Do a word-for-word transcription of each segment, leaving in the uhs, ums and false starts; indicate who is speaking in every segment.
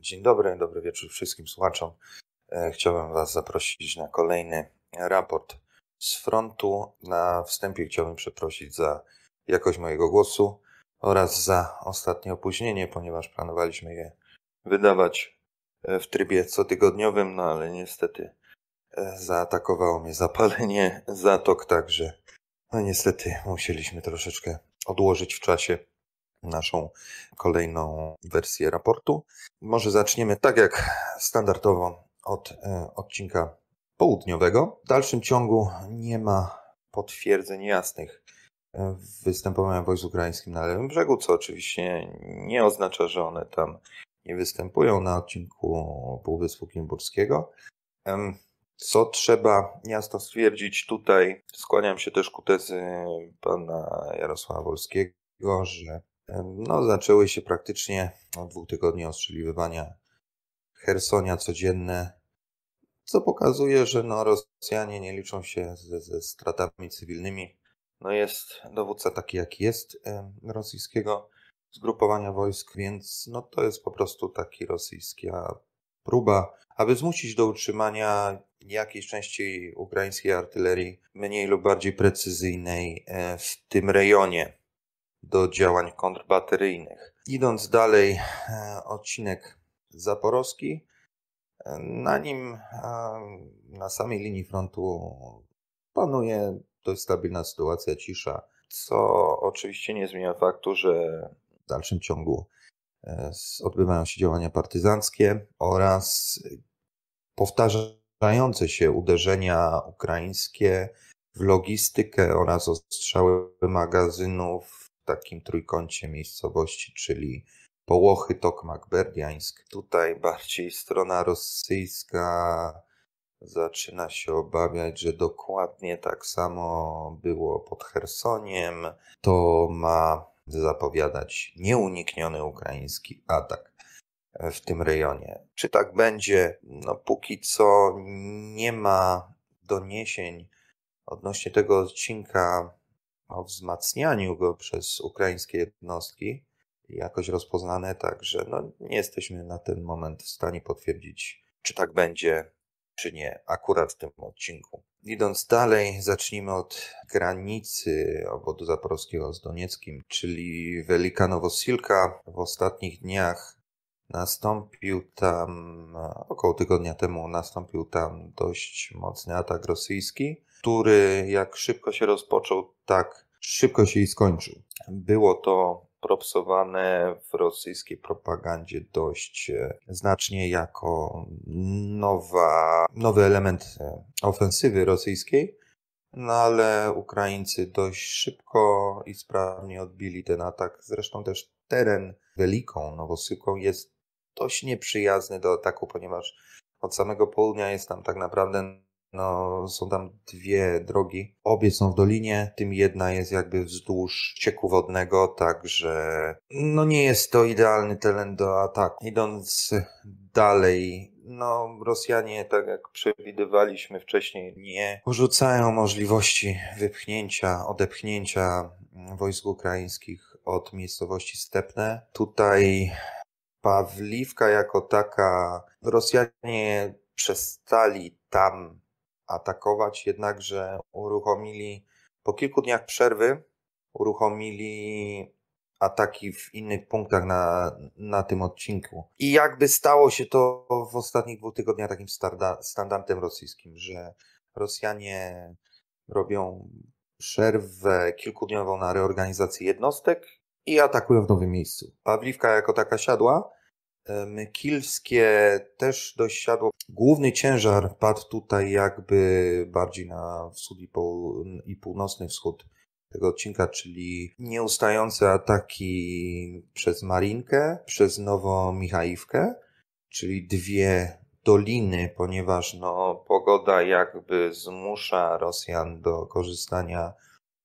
Speaker 1: Dzień dobry, dobry wieczór wszystkim słuchaczom. E, Chciałbym Was zaprosić na kolejny raport z frontu. Na wstępie chciałbym przeprosić za jakość mojego głosu oraz za ostatnie opóźnienie, ponieważ planowaliśmy je wydawać e, w trybie cotygodniowym, no ale niestety e, zaatakowało mnie zapalenie zatok, także no niestety musieliśmy troszeczkę odłożyć w czasie naszą kolejną wersję raportu. Może zaczniemy tak jak standardowo od e, odcinka południowego. W dalszym ciągu nie ma potwierdzeń jasnych e, występowania wojsk ukraińskich na lewym brzegu, co oczywiście nie oznacza, że one tam nie występują na odcinku Półwyspu Kimburskiego. Em, Co trzeba jasno stwierdzić tutaj, skłaniam się też ku tezy pana Jarosława Wolskiego, że no, zaczęły się praktycznie od dwóch tygodni ostrzeliwania Chersonia codzienne, co pokazuje, że no, Rosjanie nie liczą się ze, ze stratami cywilnymi. No, jest dowódca taki, jaki jest e, rosyjskiego zgrupowania wojsk, więc no, to jest po prostu taki rosyjska próba, aby zmusić do utrzymania jakiejś części ukraińskiej artylerii mniej lub bardziej precyzyjnej e, w tym rejonie do działań kontrbateryjnych. Idąc dalej, odcinek zaporowski. Na nim, na samej linii frontu panuje dość stabilna sytuacja, cisza, co oczywiście nie zmienia faktu, że w dalszym ciągu odbywają się działania partyzanckie oraz powtarzające się uderzenia ukraińskie w logistykę oraz ostrzały magazynów w takim trójkącie miejscowości, czyli Połochy, Tokmak, Berdiańsk. Tutaj bardziej strona rosyjska zaczyna się obawiać, że dokładnie tak samo było pod Chersoniem. To ma zapowiadać nieunikniony ukraiński atak w tym rejonie. Czy tak będzie? No póki co nie ma doniesień odnośnie tego odcinka o wzmacnianiu go przez ukraińskie jednostki jakoś rozpoznane, także no nie jesteśmy na ten moment w stanie potwierdzić, czy tak będzie, czy nie, akurat w tym odcinku. Idąc dalej, zacznijmy od granicy obwodu zaporowskiego z Donieckim, czyli Welika Nowosilka. W ostatnich dniach nastąpił tam, około tygodnia temu nastąpił tam dość mocny atak rosyjski, który jak szybko się rozpoczął, tak szybko się i skończył. Było to propsowane w rosyjskiej propagandzie dość znacznie jako nowa, nowy element ofensywy rosyjskiej, no ale Ukraińcy dość szybko i sprawnie odbili ten atak. Zresztą też teren Weliką Nowosyłką jest dość nieprzyjazny do ataku, ponieważ od samego południa jest tam tak naprawdę, no są tam dwie drogi. Obie są w dolinie, tym jedna jest jakby wzdłuż cieku wodnego, także no nie jest to idealny teren do ataku. Idąc dalej, no Rosjanie, tak jak przewidywaliśmy wcześniej, nie porzucają możliwości wypchnięcia, odepchnięcia wojsk ukraińskich od miejscowości Stepne. Tutaj Pawliwka jako taka, Rosjanie przestali tam atakować, jednakże uruchomili, po kilku dniach przerwy, uruchomili ataki w innych punktach na, na tym odcinku. I jakby stało się to w ostatnich dwóch tygodniach takim starda, standardem rosyjskim, że Rosjanie robią przerwę kilkudniową na reorganizację jednostek i atakują w nowym miejscu. Pawliwka jako taka siadła, Mykilskie też dość siadło. Główny ciężar padł tutaj jakby bardziej na wschód i, pół, i północny wschód tego odcinka, czyli nieustające ataki przez Marinkę, przez Nowomichajówkę, czyli dwie doliny, ponieważ no, pogoda jakby zmusza Rosjan do korzystania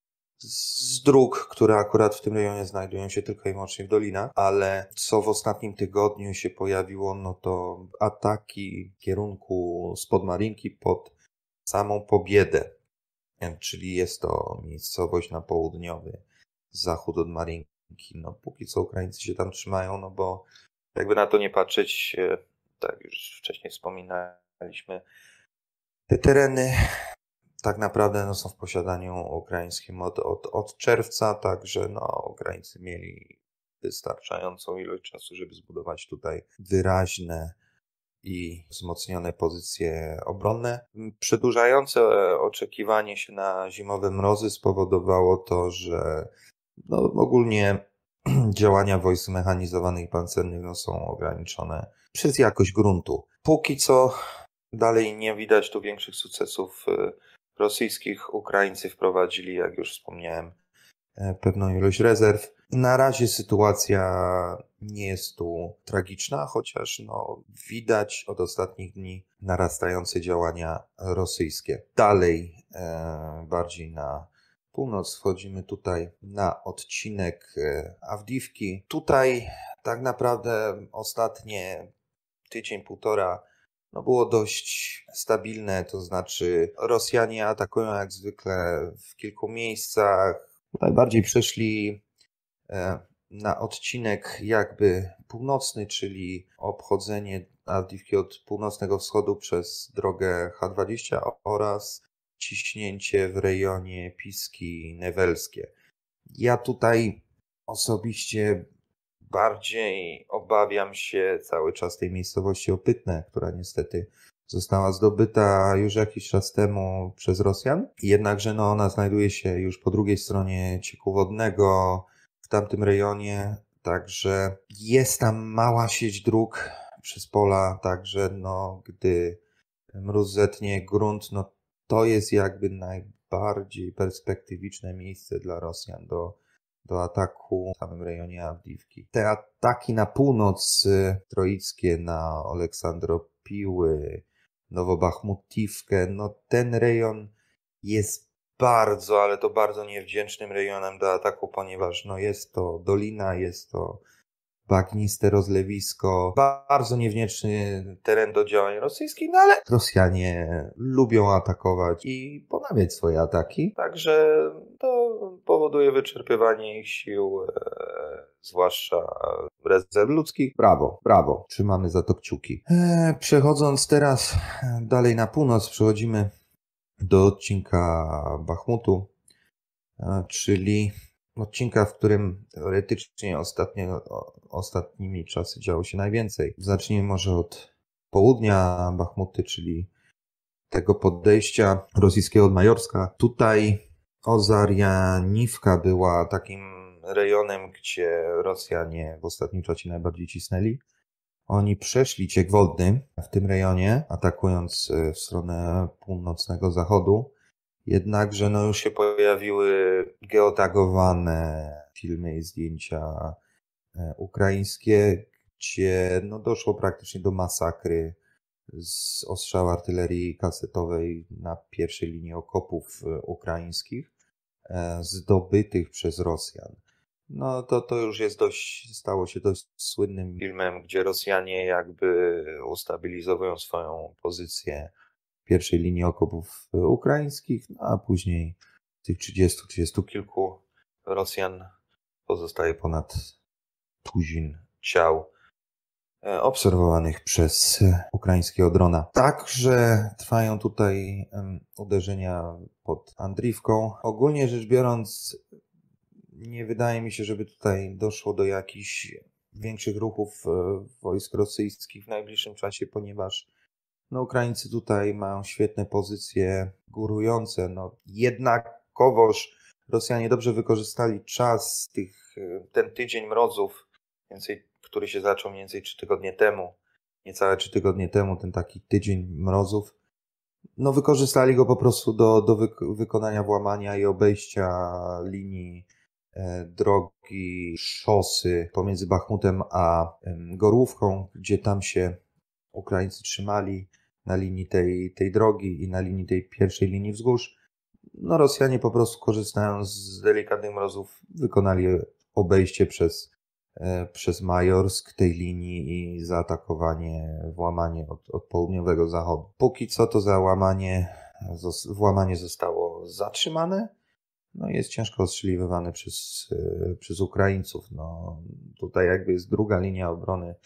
Speaker 1: z dróg, które akurat w tym rejonie znajdują się tylko i wyłącznie w dolinach, ale co w ostatnim tygodniu się pojawiło, no to ataki w kierunku spod Marinki pod samą Pobiedę, czyli jest to miejscowość na południowy zachód od Marinki. No póki co Ukraińcy się tam trzymają, no bo jakby na to nie patrzeć, tak już wcześniej wspominaliśmy, te tereny tak naprawdę no, są w posiadaniu ukraińskim od, od, od czerwca, także no, Ukraińcy mieli wystarczającą ilość czasu, żeby zbudować tutaj wyraźne i wzmocnione pozycje obronne. Przedłużające oczekiwanie się na zimowe mrozy spowodowało to, że no, ogólnie działania wojsk zmechanizowanych i pancernych no, są ograniczone przez jakość gruntu. Póki co dalej nie widać tu większych sukcesów rosyjskich. Ukraińcy wprowadzili, jak już wspomniałem, pewną ilość rezerw. Na razie sytuacja nie jest tu tragiczna, chociaż no, widać od ostatnich dni narastające działania rosyjskie. Dalej e, bardziej na północ wchodzimy tutaj na odcinek e, Awdiwki. Tutaj tak naprawdę ostatnie tydzień, półtora no było dość stabilne, to znaczy Rosjanie atakują jak zwykle w kilku miejscach. Najbardziej przeszli na odcinek jakby północny, czyli obchodzenie Awdiwki od północnego wschodu przez drogę H dwadzieścia oraz ciśnięcie w rejonie Piski Newelskie. Ja tutaj osobiście bardziej obawiam się cały czas tej miejscowości Opytne, która niestety została zdobyta już jakiś czas temu przez Rosjan. Jednakże no, ona znajduje się już po drugiej stronie cieku wodnego w tamtym rejonie, także jest tam mała sieć dróg przez pola, także no, gdy mróz zetnie grunt, no to jest jakby najbardziej perspektywiczne miejsce dla Rosjan do do ataku w samym rejonie Awdiwki. Te ataki na północ troickie, na Aleksandropiły, Nowobachmutówkę, no ten rejon jest bardzo, ale to bardzo niewdzięcznym rejonem do ataku, ponieważ no jest to dolina, jest to bagniste rozlewisko, bardzo niewdzięczny teren do działań rosyjskich, no ale Rosjanie lubią atakować i ponawiać swoje ataki, także to powoduje wyczerpywanie ich sił, e, zwłaszcza rezerw ludzkich. Brawo, brawo, trzymamy za to kciuki. E, przechodząc teraz dalej na północ, przechodzimy do odcinka Bachmutu, e, czyli odcinka, w którym teoretycznie ostatnio, ostatnimi czasy działo się najwięcej. Zacznijmy może od południa Bachmuty, czyli tego podejścia rosyjskiego od Majorska. Tutaj Ozarjanivka była takim rejonem, gdzie Rosjanie w ostatnim czasie najbardziej cisnęli. Oni przeszli ciek wodny w tym rejonie, atakując w stronę północnego zachodu. Jednakże no już się pojawiły geotagowane filmy i zdjęcia ukraińskie, gdzie no doszło praktycznie do masakry z ostrzału artylerii kasetowej na pierwszej linii okopów ukraińskich zdobytych przez Rosjan. No to, to już jest dość, stało się dość słynnym filmem, gdzie Rosjanie jakby ustabilizowują swoją pozycję pierwszej linii okopów ukraińskich, no a później tych trzydziestu, trzydziestu kilku Rosjan pozostaje ponad tuzin ciał obserwowanych przez ukraińskiego drona. Także trwają tutaj uderzenia pod Andriwką. Ogólnie rzecz biorąc, nie wydaje mi się, żeby tutaj doszło do jakichś większych ruchów wojsk rosyjskich w najbliższym czasie, ponieważ no, Ukraińcy tutaj mają świetne pozycje górujące. No, jednakowoż Rosjanie dobrze wykorzystali czas, tych, ten tydzień mrozów, więcej, który się zaczął mniej więcej trzy tygodnie temu, niecałe trzy tygodnie temu, ten taki tydzień mrozów. No, wykorzystali go po prostu do, do wyk- wykonania włamania i obejścia linii e, drogi, szosy pomiędzy Bachmutem a e, Gorłówką, gdzie tam się Ukraińcy trzymali na linii tej, tej drogi i na linii tej pierwszej linii wzgórz. No Rosjanie po prostu korzystając z delikatnych mrozów wykonali obejście przez, e, przez Majorsk tej linii i zaatakowanie, włamanie od, od południowego zachodu. Póki co to załamanie, zos, włamanie zostało zatrzymane, no jest ciężko ostrzeliwywane przez, e, przez Ukraińców. No tutaj jakby jest druga linia obrony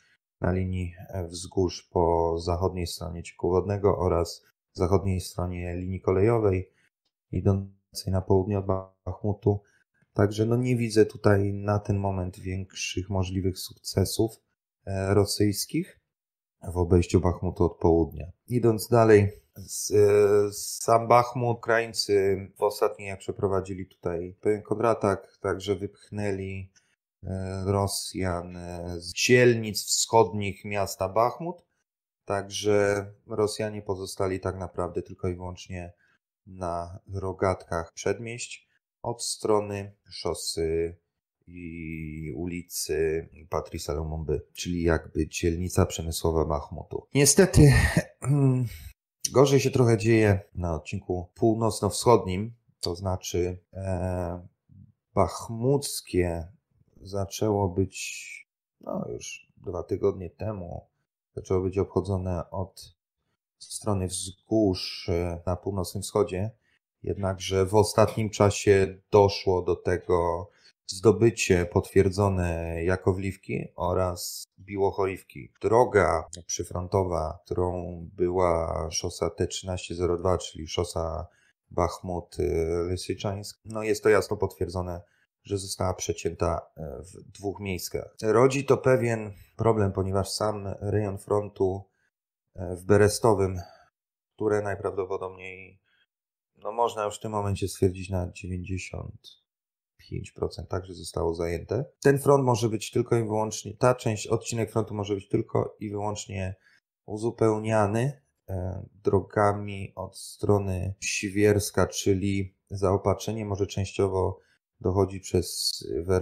Speaker 1: na linii wzgórz po zachodniej stronie cieku wodnego oraz zachodniej stronie linii kolejowej idącej na południe od Bachmutu. Także no nie widzę tutaj na ten moment większych możliwych sukcesów rosyjskich w obejściu Bachmutu od południa. Idąc dalej, sam Bachmut, Ukraińcy w ostatnich dniach przeprowadzili tutaj pewien kontratak, także wypchnęli Rosjan z dzielnic wschodnich miasta Bachmut, także Rosjanie pozostali tak naprawdę tylko i wyłącznie na rogatkach przedmieść od strony szosy i ulicy Patrice Lumumby, czyli jakby dzielnica przemysłowa Bachmutu. Niestety gorzej się trochę dzieje na odcinku północno-wschodnim, to znaczy e, bachmuckie zaczęło być, no już dwa tygodnie temu, zaczęło być obchodzone od strony wzgórz na północnym wschodzie, jednakże w ostatnim czasie doszło do tego zdobycie potwierdzone Jakowliwki oraz Biłochorivki. Droga przyfrontowa, którą była szosa T trzynaście zero dwa, czyli szosa Bachmut-Lysyczańsk, no jest to jasno potwierdzone, że została przecięta w dwóch miejscach. Rodzi to pewien problem, ponieważ sam rejon frontu w Berestowym, które najprawdopodobniej, no można już w tym momencie stwierdzić na dziewięćdziesiąt pięć procent także zostało zajęte. Ten front może być tylko i wyłącznie, ta część, odcinek frontu może być tylko i wyłącznie uzupełniany e, drogami od strony Siwierska, czyli zaopatrzenie może częściowo dochodzi przez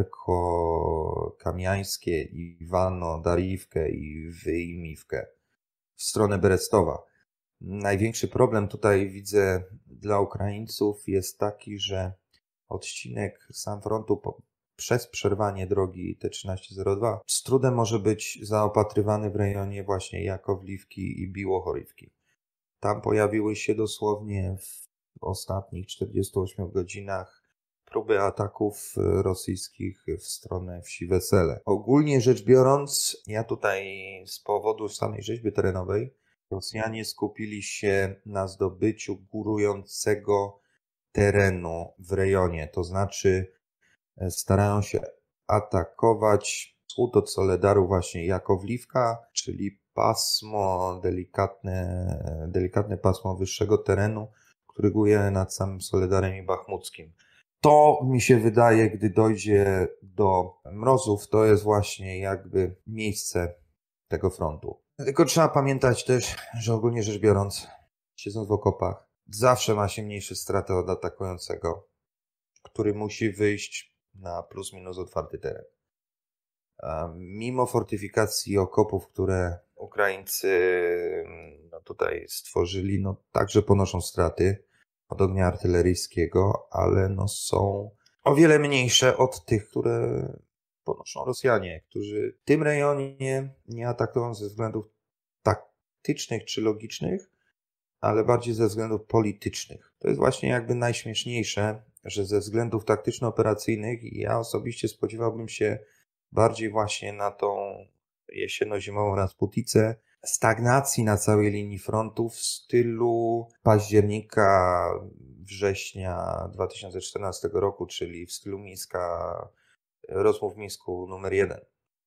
Speaker 1: Werko Kamiańskie, Iwano, Dariwkę i Wyjmiwkę w stronę Berestowa. Największy problem tutaj widzę dla Ukraińców jest taki, że odcinek sam frontu po, przez przerwanie drogi T trzynaście zero dwa z trudem może być zaopatrywany w rejonie właśnie Jakowliwki i Biłochorivki. Tam pojawiły się dosłownie w ostatnich czterdziestu ośmiu godzinach próby ataków rosyjskich w stronę wsi Wesele. Ogólnie rzecz biorąc, ja tutaj z powodu samej rzeźby terenowej, Rosjanie skupili się na zdobyciu górującego terenu w rejonie, to znaczy starają się atakować wschód od Soledaru właśnie Jakowliwka, czyli pasmo, delikatne, delikatne pasmo wyższego terenu, który góruje nad samym Soledarem i Bachmuckim. To mi się wydaje, gdy dojdzie do mrozów, to jest właśnie jakby miejsce tego frontu. Tylko trzeba pamiętać też, że ogólnie rzecz biorąc, siedząc w okopach, zawsze ma się mniejsze straty od atakującego, który musi wyjść na plus minus otwarty teren. Mimo fortyfikacji okopów, które Ukraińcy no tutaj stworzyli, no także ponoszą straty od ognia artyleryjskiego, ale no są o wiele mniejsze od tych, które ponoszą Rosjanie, którzy w tym rejonie nie atakują ze względów taktycznych czy logicznych, ale bardziej ze względów politycznych. To jest właśnie jakby najśmieszniejsze, że ze względów taktyczno-operacyjnych ja osobiście spodziewałbym się bardziej właśnie na tą jesienno-zimową Rasputicę, stagnacji na całej linii frontu w stylu października, września dwa tysiące czternastego roku, czyli w stylu Mińska, rozmów w Mińsku numer jeden.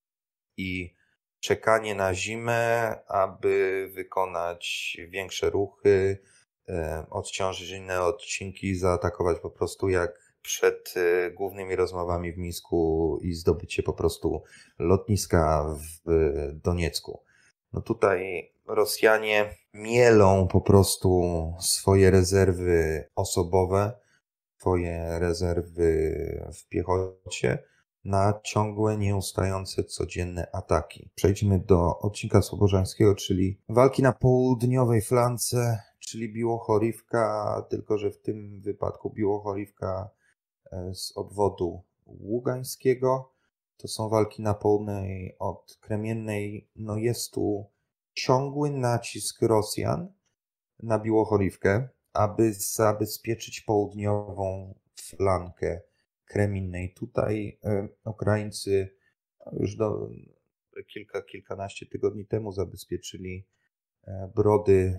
Speaker 1: I czekanie na zimę, aby wykonać większe ruchy, e, odciążyć inne odcinki, zaatakować po prostu jak przed e, głównymi rozmowami w Mińsku i zdobycie po prostu lotniska w e, Doniecku. No tutaj Rosjanie mielą po prostu swoje rezerwy osobowe, swoje rezerwy w piechocie na ciągłe, nieustające, codzienne ataki. Przejdźmy do odcinka słowożańskiego, czyli walki na południowej flance, czyli Biłochorivka, tylko że w tym wypadku Biłochorivka z obwodu ługańskiego. To są walki na południej od Kremiennej. No jest tu ciągły nacisk Rosjan na Biłochorivkę, aby zabezpieczyć południową flankę Kreminnej. Tutaj y, Ukraińcy już do, kilka, kilkanaście tygodni temu zabezpieczyli Brody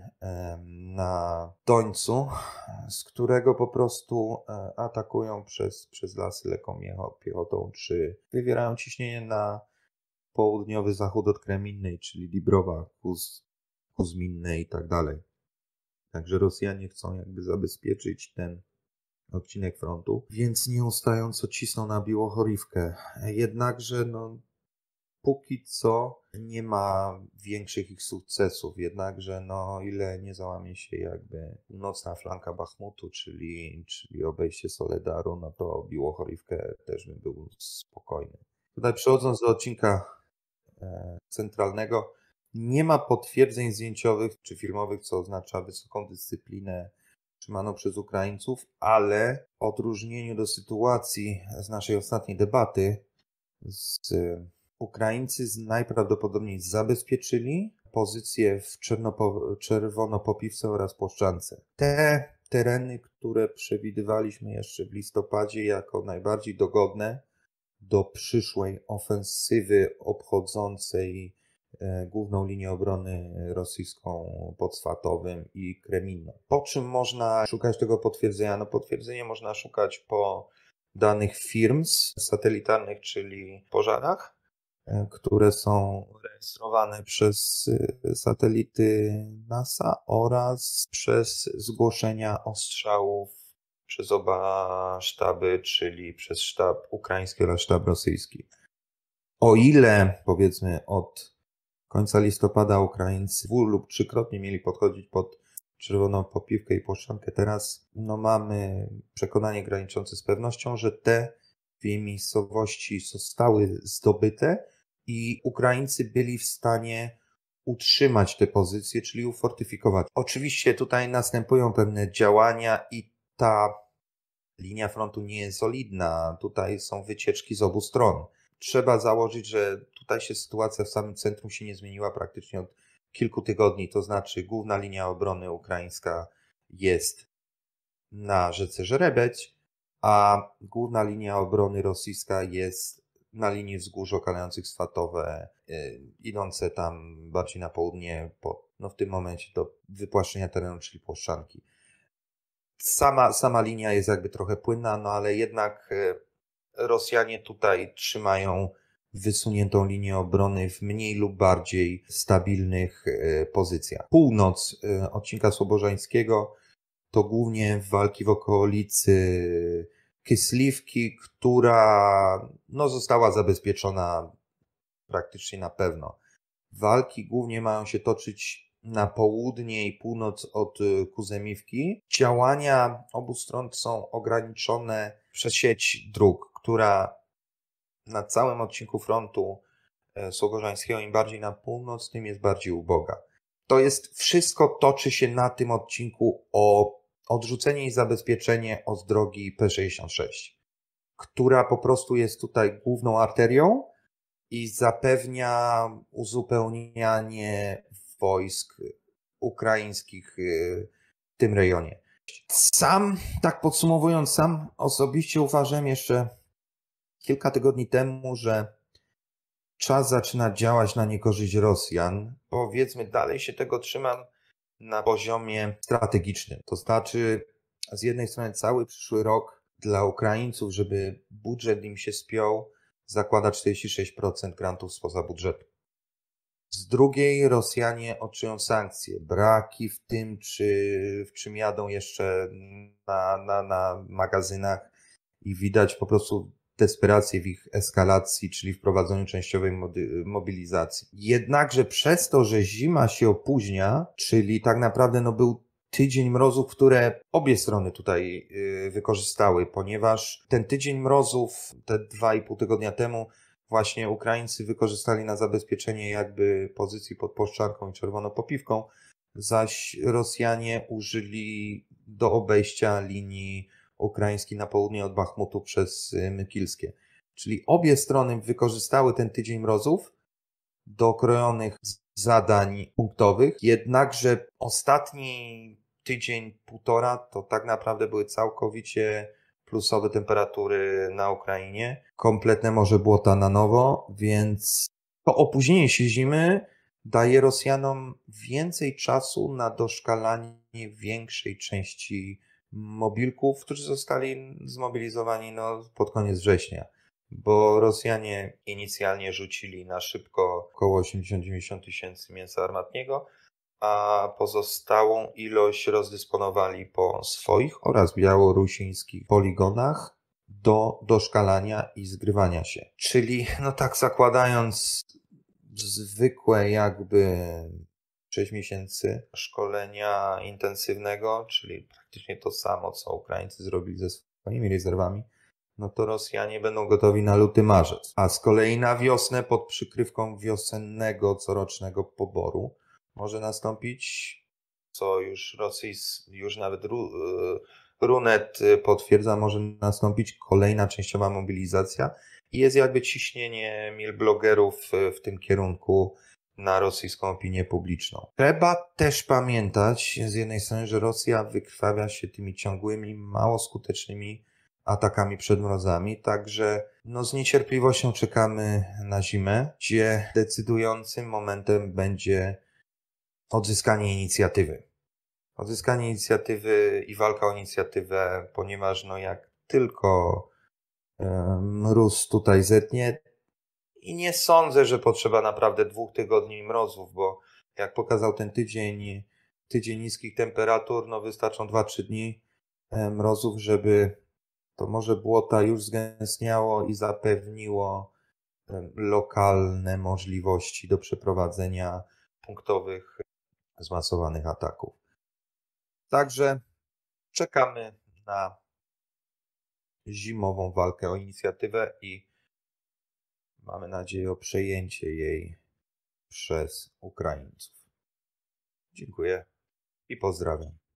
Speaker 1: na Dońcu, z którego po prostu atakują przez, przez lasy lekką piechotą, czy wywierają ciśnienie na południowy zachód od Kreminnej, czyli Dibrowa, Kuz, Kuzminnej i tak dalej. Także Rosjanie chcą jakby zabezpieczyć ten odcinek frontu, więc nieustająco cisną na Biłochorivkę. Jednakże no, póki co nie ma większych ich sukcesów, jednakże no ile nie załamie się jakby północna flanka Bachmutu, czyli, czyli obejście Soledaru, no to Biłochorivkę też bym był spokojny. Tutaj przechodząc do odcinka e, centralnego, nie ma potwierdzeń zdjęciowych czy filmowych, co oznacza wysoką dyscyplinę trzymaną przez Ukraińców, ale w odróżnieniu do sytuacji z naszej ostatniej debaty, z Ukraińcy najprawdopodobniej zabezpieczyli pozycje w Czernopo- Czerwonopopiwce oraz Płoszczance. Te tereny, które przewidywaliśmy jeszcze w listopadzie jako najbardziej dogodne do przyszłej ofensywy obchodzącej e, główną linię obrony rosyjską pod Swatowem i Kreminną. Po czym można szukać tego potwierdzenia? No potwierdzenie można szukać po danych firm satelitarnych, czyli pożarach, które są rejestrowane przez satelity NASA oraz przez zgłoszenia ostrzałów przez oba sztaby, czyli przez sztab ukraiński oraz sztab rosyjski. O ile, powiedzmy, od końca listopada Ukraińcy dwu lub trzykrotnie mieli podchodzić pod Czerwoną Popiwkę i Płoszczankę, teraz no, mamy przekonanie graniczące z pewnością, że te dwie miejscowości zostały zdobyte i Ukraińcy byli w stanie utrzymać te pozycje, czyli ufortyfikować. Oczywiście tutaj następują pewne działania i ta linia frontu nie jest solidna. Tutaj są wycieczki z obu stron. Trzeba założyć, że tutaj się sytuacja w samym centrum się nie zmieniła praktycznie od kilku tygodni, to znaczy główna linia obrony ukraińska jest na rzece Żerebeć, a główna linia obrony rosyjska jest na linii wzgórz okalających Swatowe, yy, idące tam bardziej na południe, po, no w tym momencie do wypłaszczenia terenu, czyli Płoszczanki. Sama, sama linia jest jakby trochę płynna, no ale jednak yy, Rosjanie tutaj trzymają wysuniętą linię obrony w mniej lub bardziej stabilnych yy, pozycjach. Północ yy, odcinka Słobożańskiego to głównie walki w okolicy Kysliwki, która no, została zabezpieczona praktycznie na pewno. Walki głównie mają się toczyć na południe i północ od Kuzemiwki. Działania obu stron są ograniczone przez sieć dróg, która na całym odcinku frontu Słowożańskiego im bardziej na północ, tym jest bardziej uboga. To jest wszystko toczy się na tym odcinku o odrzucenie i zabezpieczenie od drogi P sześćdziesiąt sześć, która po prostu jest tutaj główną arterią i zapewnia uzupełnianie wojsk ukraińskich w tym rejonie. Sam, tak podsumowując, sam osobiście uważam jeszcze kilka tygodni temu, że czas zaczyna działać na niekorzyść Rosjan. Powiedzmy, dalej się tego trzymam na poziomie strategicznym. To znaczy, z jednej strony cały przyszły rok dla Ukraińców, żeby budżet im się spiął, zakłada czterdzieści sześć procent grantów spoza budżetu. Z drugiej Rosjanie odczują sankcje, braki w tym, czy w czym jadą jeszcze na, na, na magazynach i widać po prostu desperację w ich eskalacji, czyli wprowadzeniu częściowej mobilizacji. Jednakże przez to, że zima się opóźnia, czyli tak naprawdę no był tydzień mrozów, które obie strony tutaj yy, wykorzystały, ponieważ ten tydzień mrozów, te dwa i pół tygodnia temu, właśnie Ukraińcy wykorzystali na zabezpieczenie jakby pozycji pod Płoszczanką i Czerwonopopiwką, zaś Rosjanie użyli do obejścia linii ukraińskiej na południe od Bachmutu przez Mykilskie. Czyli obie strony wykorzystały ten tydzień mrozów do okrojonych zadań punktowych, jednakże ostatni tydzień, półtora to tak naprawdę były całkowicie plusowe temperatury na Ukrainie, kompletne morze błota na nowo, więc To opóźnienie się zimy daje Rosjanom więcej czasu na doszkalanie większej części mobilków, którzy zostali zmobilizowani no, pod koniec września. Bo Rosjanie inicjalnie rzucili na szybko około osiemdziesiąt do dziewięćdziesięciu tysięcy mięsa armatniego, a pozostałą ilość rozdysponowali po swoich oraz białorusińskich poligonach do doszkalania i zgrywania się. Czyli, no tak zakładając zwykłe jakby sześć miesięcy szkolenia intensywnego, czyli praktycznie to samo, co Ukraińcy zrobili ze swoimi rezerwami, no to Rosjanie będą gotowi na luty, marzec. A z kolei na wiosnę pod przykrywką wiosennego, corocznego poboru może nastąpić, co już Rosjs, już nawet Ru, Runet potwierdza, może nastąpić kolejna częściowa mobilizacja i jest jakby ciśnienie mil blogerów w tym kierunku na rosyjską opinię publiczną. Trzeba też pamiętać z jednej strony, że Rosja wykrwawia się tymi ciągłymi, mało skutecznymi atakami przed mrozami, także no z niecierpliwością czekamy na zimę, gdzie decydującym momentem będzie odzyskanie inicjatywy. Odzyskanie inicjatywy i walka o inicjatywę, ponieważ no jak tylko e, mróz tutaj zetnie, i nie sądzę, że potrzeba naprawdę dwóch tygodni mrozów, bo jak pokazał ten tydzień, tydzień niskich temperatur, no wystarczą dwa trzy dni e, mrozów, żeby to morze błota już zgęstniało i zapewniło e, lokalne możliwości do przeprowadzenia punktowych, zmasowanych ataków. Także czekamy na zimową walkę o inicjatywę i mamy nadzieję o przejęcie jej przez Ukraińców. Dziękuję i pozdrawiam.